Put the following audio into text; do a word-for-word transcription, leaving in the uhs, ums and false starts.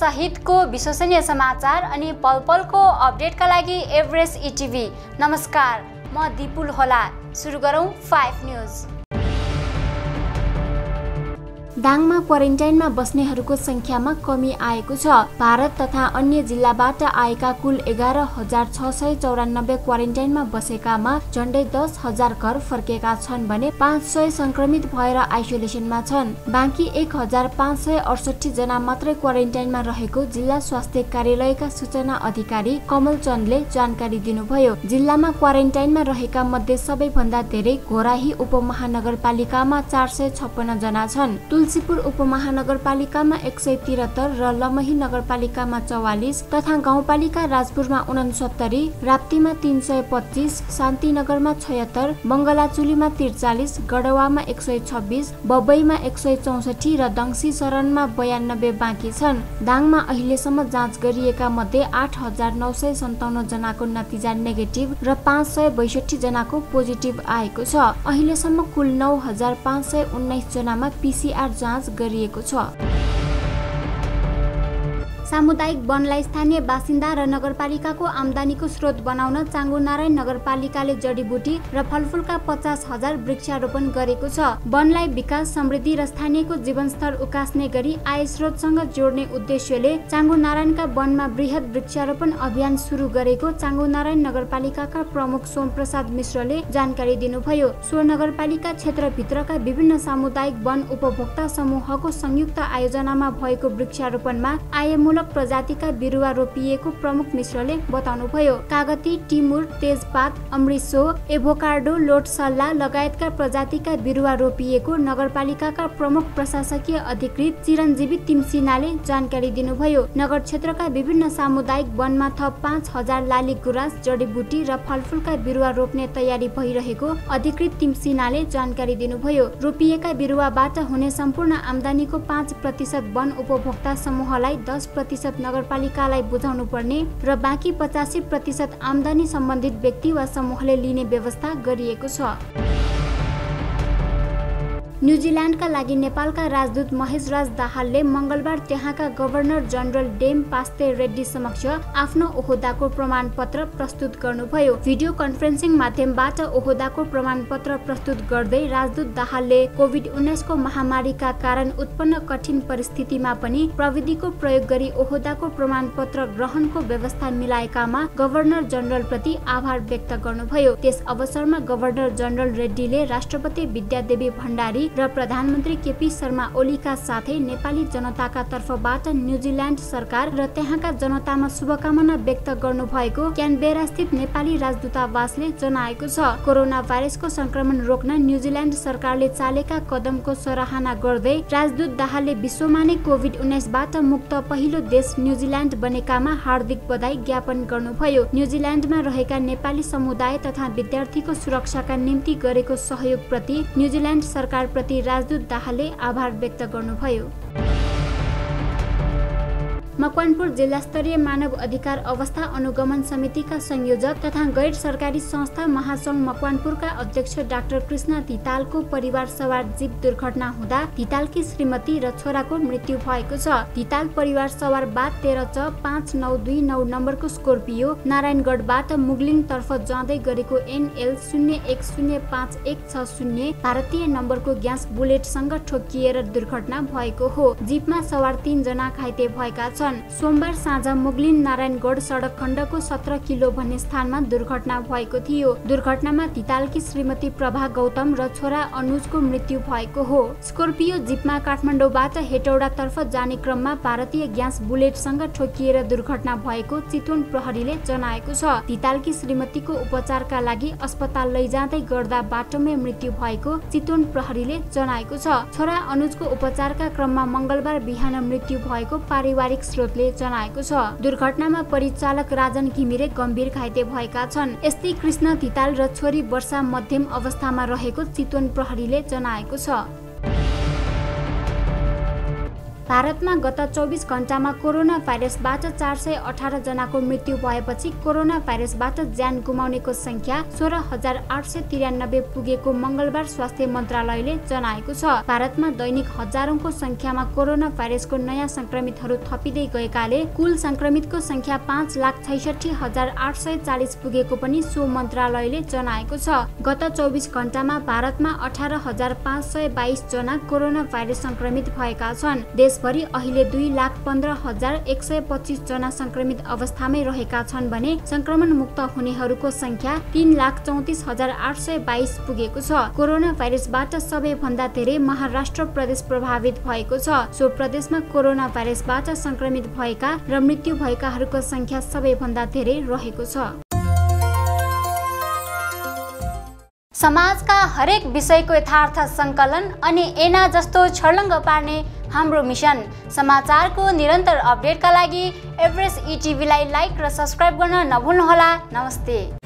सहितको विश्वसनीय समाचार अनि पलपलको अपडेटका लागि एभरेस्ट इटिभी। नमस्कार, म दिपुल होला। सुरु गरौँ फाइभ न्यूज। दाङमा क्वारेन्टाइनमा बस्नेहरूको संख्यामा कमी आएको छ। भारत तथा अन्य जिल्लाबाट आएका कुल एघार हजार छ सय चौरानब्बे क्वारेन्टाइनमा बसेकामा झण्डै दस हजार घर फर्केका छन् भने पाँच सय संक्रमित भएर आइसोलेसनमा छन्। बाँकी एक हजार पाँच सय अडसठी जना मात्रै क्वारेन्टाइनमा रहेको जिल्ला स्वास्थ्य कार्यालयका सूचना अधिकारी कमल चन्दले जानकारी दिनुभयो। जिल्लामा क्वारेन्टाइनमा रहेका मध्ये सबैभन्दा धेरै घोराही उपमहानगरपालिकामा चार सय छप्पन्न जना छन्। तुलसीपुर उपमहानगरपालिकामा एक सय तिहत्तर र लमही नगरपालिकामा चौवालिस तथा गाउँपालिका राजपुरमा उनसत्तरी, राप्तीमा तीन सय पच्चीस, शान्तिनगरमा छयत्तर, बङ्गलाचुलीमा त्रिचालिस, गडवामा एक सय छब्बीस, बबईमा एक सय चौसठी र दङ्सी शरणमा बयानब्बे बाँकी छन्। दाङमा अहिलेसम्म जाँच गरिएका मध्ये आठ हजार नौ सय सन्ताउन्न जनाको नतिजा नेगेटिभ र पाँच सय बैसठी जनाको पोजिटिभ आएको छ। अहिलेसम्म कुल नौ हजार पाँच सय उन्नाइस जनामा पीसीआर जाँच गरिएको छ। सामुदायिक वनलाई स्थानीय बासिन्दा र नगरपालिकाको आमदानीको स्रोत बनाउन चाङ्गुनारायण नगरपालिकाले जडीबुटी र फलफुलका पचास हजार वृक्षारोपण गरेको छ। वनलाई विकास, समृद्धि र स्थानीयको जीवनस्तर उकास्ने गरी आय स्रोतसँग जोड्ने उद्देश्यले चाङ्गुनारायणका वनमा बृहत वृक्षारोपण अभियान सुरु गरेको चाङ्गुनारायण नगरपालिकाका प्रमुख सोमप्रसाद मिश्रले जानकारी दिनुभयो। सो नगरपालिका क्षेत्रभित्रका विभिन्न सामुदायिक वन उपभोक्ता समूहको संयुक्त आयोजनामा भएको वृक्षारोपणमा आयमूलक प्रजातिका बिरुवा रोपिएको प्रमुख मिश्रले बताउनुभयो। कागती, टिमुर, तेजपात, अमृतसो, एभोकार्डो, लोटसल्ला लगायतका प्रजातिका बिरुवा रोपिएको नगरपालिकाका प्रमुख प्रशासकीय अधिकृत चिरञ्जीवी तिमसिनाले जानकारी दिनुभयो। नगर क्षेत्रका विभिन्न सामुदायिक वनमा थप पाँच हजार लाली गुराँस, जडीबुटी र फलफुलका बिरुवा रोप्ने तयारी भइरहेको अधिकृत तिमसिनाले जानकारी दिनुभयो। रोपिएका बिरुवाबाट हुने सम्पूर्ण आमदानीको पाँच प्रतिशत वन उपभोक्ता समूहलाई, दस प्रतिशत नगरपालिकालाई बुझाउनु पर्ने र बाँकी पचासी प्रतिशत आमदानी सम्बन्धित व्यक्ति वा समूहले लिने व्यवस्था गरिएको छ। न्युजिल्यान्डका लागि नेपालका राजदूत महेश राज दाहालले मंगलबार त्यहाँका गभर्नर जनरल डेम पास्ते रेड्डी समक्ष आफ्नो ओहदाको प्रमाणपत्र प्रस्तुत गर्नुभयो। भिडियो कन्फरेन्सिङ माध्यमबाट ओहदाको प्रमाणपत्र प्रस्तुत गर्दै राजदूत दाहालले कोभिड उन्नाइसको महामारीका कारण उत्पन्न कठिन परिस्थितिमा पनि प्रविधिको प्रयोग गरी ओहदाको प्रमाणपत्र ग्रहणको व्यवस्था मिलाएकामा गभर्नर जनरल प्रति आभार व्यक्त गर्नुभयो। त्यस अवसरमा गभर्नर जनरल रेड्डीले राष्ट्रपति विद्यादेवी भण्डारी र प्रधानमन्त्री केपी शर्मा ओलीका साथै नेपाली जनताका तर्फबाट न्युजिल्यान्ड सरकार र त्यहाँका जनतामा शुभकामना व्यक्त गर्नु भएको क्यानबेरा स्थित नेपाली राजदूतावासले जनाएको छ। कोरोना भाइरसको संक्रमण रोक्न न्युजिल्यान्ड सरकारले चालेका कदमको सराहना गर्दै राजदूत दाहालले विश्वमा नै कोभिड उन्नाइसबाट मुक्त पहिलो देश न्युजिल्यान्ड बनेकामा हार्दिक बधाई ज्ञापन गर्नुभयो। न्युजिल्यान्डमा रहेका नेपाली समुदाय तथा विद्यार्थीको सुरक्षाका निम्ति गरेको सहयोग प्रति न्युजिल्यान्ड सरकार प्रति राजदूत दाहालले आभार व्यक्त गर्नुभयो। मकवानपुर जिल्ला स्तरीय मानव अधिकार अवस्था अनुगमन समितिका संयोजक तथा गैर सरकारी संस्था महासंघ मकवानपुरका अध्यक्ष डाक्टर कृष्ण धितालको परिवार सवार जीप दुर्घटना हुँदा धितालकी श्रीमती र छोराको मृत्यु भएको छ। धिताल परिवार सवार बाद तेह्र च पाँच नौ दुई नौ नम्बरको स्कोर्पियो नारायणगढबाट मुगलिङ तर्फ जाँदै गरेको एनएल शून्य एक शून्य पाँच एक छ शून्य भारतीय नम्बरको ग्यास बुलेटसँग ठोकिएर दुर्घटना भएको हो। जीपमा सवार तीन जना घाइते भएका छन्। सोमबार साँझ मुगलिन नारायणगढ सडक खण्डको सत्र किलो भन्ने स्थानमा दुर्घटना भएको थियो। दुर्घटनामा धितालकी श्रीमती प्रभा गौतम र छोरा अनुजको मृत्यु भएको हो। स्कोर्पियो जीपमा काठमाडौँबाट हेटौडा तर्फ जाने क्रममा भारतीय ग्यास बुलेटसँग ठोकिएर दुर्घटना भएको चितवन प्रहरीले जनाएको छ। धितालकी श्रीमतीको उपचारका लागि अस्पताल लैजाँदै गर्दा बाटोमै मृत्यु भएको चितवन प्रहरीले जनाएको छ। छोरा अनुजको उपचारका क्रममा मंगलबार बिहान मृत्यु भएको पारिवारिक स्रोतले जनाएको छ। दुर्घटनामा परिचालक राजन घिमिरे गम्भीर घाइते भएका छन्। यस्तै कृष्ण धिताल र छोरी वर्षा मध्यम अवस्थामा रहेको चितवन प्रहरीले जनाएको छ। भारतमा गत चौबिस घण्टामा कोरोना भाइरसबाट चार सय अठार जनाको मृत्यु भएपछि कोरोना भाइरसबाट ज्यान गुमाउनेको संख्या सोह्र हजार आठ सय त्रियानब्बे पुगेको मंगलबार स्वास्थ्य मन्त्रालयले जनाएको छ। भारतमा दैनिक हजारौंको संख्यामा कोरोना भाइरसको नयाँ संक्रमितहरू थपिँदै गएकाले कुल संक्रमितको संख्या पाँच लाख छैसठी हजार आठ सय चालिस पुगेको पनि सो मन्त्रालयले जनाएको छ। गत चौबिस घण्टामा भारतमा अठार हजार पाँच सय बाइस जना कोरोना भाइरस संक्रमित भएका छन्। देशभरि अहिले दुई लाख पन्ध्र हजार एक सय पच्चीस जना संक्रमित अवस्थामै रहेका छन् भने संक्रमण मुक्त हुनेहरूको संख्या तीन लाख चौतिस हजार आठ सय बाइस पुगेको छ। कोरोना भाइरसबाट सबैभन्दा धेरै महाराष्ट्र प्रदेश प्रभावित भएको छ। सो प्रदेशमा कोरोना भाइरसबाट संक्रमित भएका र मृत्यु भएकाहरूको संख्या सबैभन्दा धेरै रहेको छ। समाजका हरेक विषयको यथार्थ संकलन अनि एना जस्तो छर्लङ्ग पार्ने हाम्रो मिसन। समाचारको निरन्तर अपडेटका लागि एभरेस्ट ई टिभीलाई लाइक र सब्स्क्राइब गर्न नभुल्नुहोला। नमस्ते।